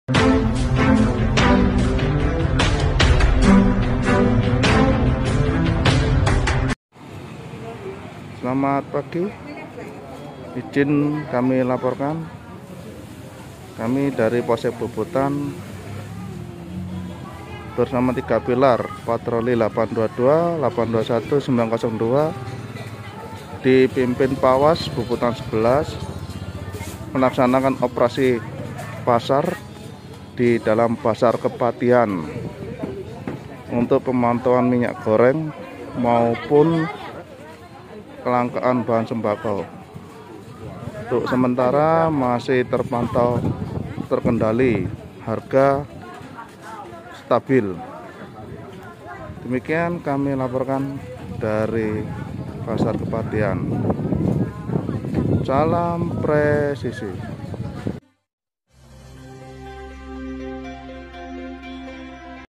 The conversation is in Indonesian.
Selamat pagi, izin kami laporkan, kami dari Polsek Bubutan bersama 3 pilar patroli 822, 821, 902 dipimpin Pawas Bubutan 11 melaksanakan operasi pasar di dalam Pasar Kepatihan untuk pemantauan minyak goreng maupun kelangkaan bahan sembako. Untuk sementara masih terpantau terkendali, harga stabil. Demikian kami laporkan dari Pasar Kepatihan. Salam presisi.